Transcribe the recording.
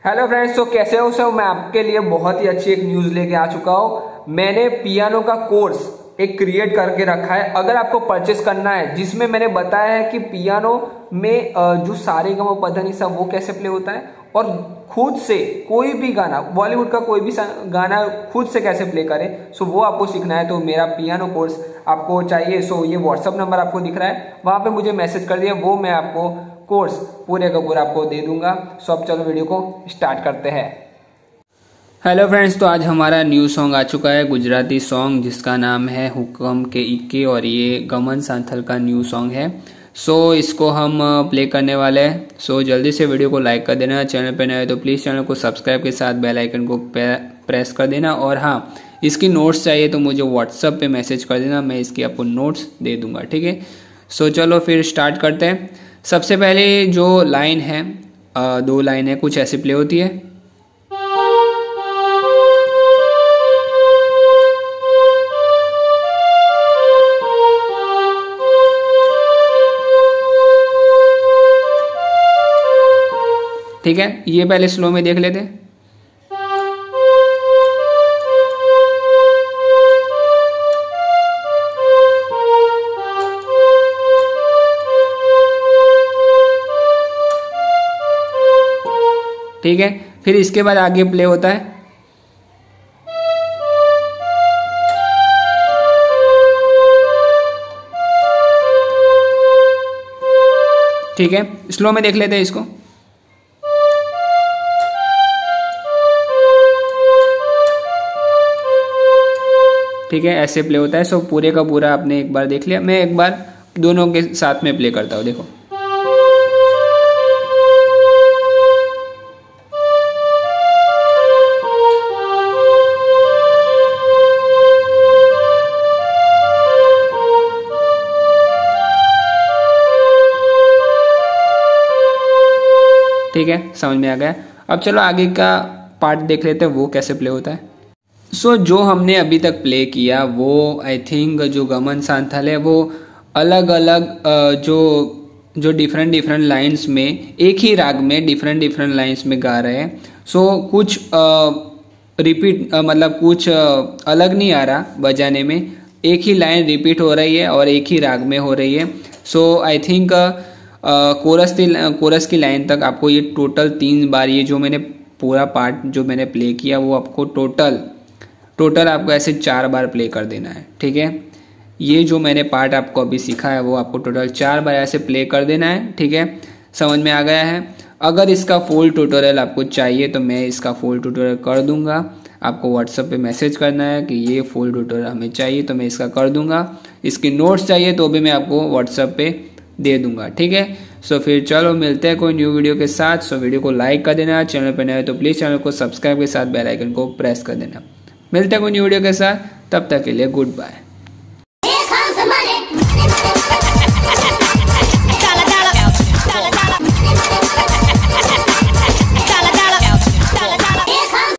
Hello friends, तो कैसे हो सब। मैं आपके लिए बहुत ही अच्छी एक न्यूज़ लेके आ चुका हूँ। मैंने पियानो का कोर्स एक क्रिएट करके रखा है, अगर आपको परचेस करना है, जिसमें मैंने बताया है कि पियानो में जो सारे गा मा पा धा नी सा वो कैसे प्ले होता है और खुद से कोई भी गाना, बॉलीवुड का कोई भी गाना खुद से कैसे प्ले करें। सो वो आपको सीखना है। तो मेरा पियानो कोर्स आपको चाहिए, सो ये व्हाट्सअप नंबर आपको दिख रहा है, वहां पे मुझे मैसेज कर दिया, वो मैं आपको कोर्स पूरे का पूरा आपको दे दूंगा। सो अब चलो वीडियो को स्टार्ट करते हैं। हेलो फ्रेंड्स, तो आज हमारा न्यू सॉन्ग आ चुका है, गुजराती सॉन्ग जिसका नाम है हुक्म के इक्के, और ये गमन सांथल का न्यू सॉन्ग है। सो इसको हम प्ले करने वाले हैं। सो जल्दी से वीडियो को लाइक कर देना, चैनल पे नए हो तो प्लीज़ चैनल को सब्सक्राइब के साथ बेल आइकन को प्रेस कर देना। और हाँ, इसकी नोट्स चाहिए तो मुझे व्हाट्सअप पे मैसेज कर देना, मैं इसकी आपको नोट्स दे दूंगा, ठीक है। सो चलो फिर स्टार्ट करते हैं। सबसे पहले जो लाइन है, दो लाइन है, कुछ ऐसे प्ले होती है। ठीक है, ये पहले स्लो में देख लेते हैं। ठीक है, फिर इसके बाद आगे प्ले होता है। ठीक है, स्लो में देख लेते हैं इसको। ठीक है, ऐसे प्ले होता है। सो पूरे का पूरा आपने एक बार देख लिया, मैं एक बार दोनों के साथ में प्ले करता हूँ, देखो। ठीक है, समझ में आ गया। अब चलो आगे का पार्ट देख लेते हैं, वो कैसे प्ले होता है। सो जो हमने अभी तक प्ले किया वो आई थिंक जो गमन सांथल है वो अलग अलग जो डिफरेंट लाइंस में, एक ही राग में डिफरेंट लाइंस में गा रहे हैं। सो कुछ रिपीट मतलब कुछ अलग नहीं आ रहा बजाने में, एक ही लाइन रिपीट हो रही है और एक ही राग में हो रही है। सो आई थिंक कोरस की लाइन तक आपको ये टोटल 3 बार, ये जो मैंने पूरा पार्ट जो मैंने प्ले किया वो आपको टोटल आपको ऐसे 4 बार प्ले कर देना है। ठीक है, ये जो मैंने पार्ट आपको अभी सीखा है वो आपको टोटल 4 बार ऐसे प्ले कर देना है। ठीक है, समझ में आ गया है। अगर इसका फुल ट्यूटोरियल आपको चाहिए तो मैं इसका फुल ट्यूटोरियल कर दूंगा। आपको व्हाट्सएप पे मैसेज करना है कि ये फुल ट्यूटोरियल हमें चाहिए तो मैं इसका कर दूंगा। इसकी नोट्स चाहिए तो भी मैं आपको व्हाट्सएप पे दे दूंगा। ठीक है, सो फिर चलो मिलते हैं कोई न्यू वीडियो के साथ। सो वीडियो को लाइक कर देना, चैनल पर नए हो तो प्लीज़ चैनल को सब्सक्राइब के साथ बेल आइकन को प्रेस कर देना। मिलते हैं कोई न्यू वीडियो के साथ, तब तक के लिए गुड बाय।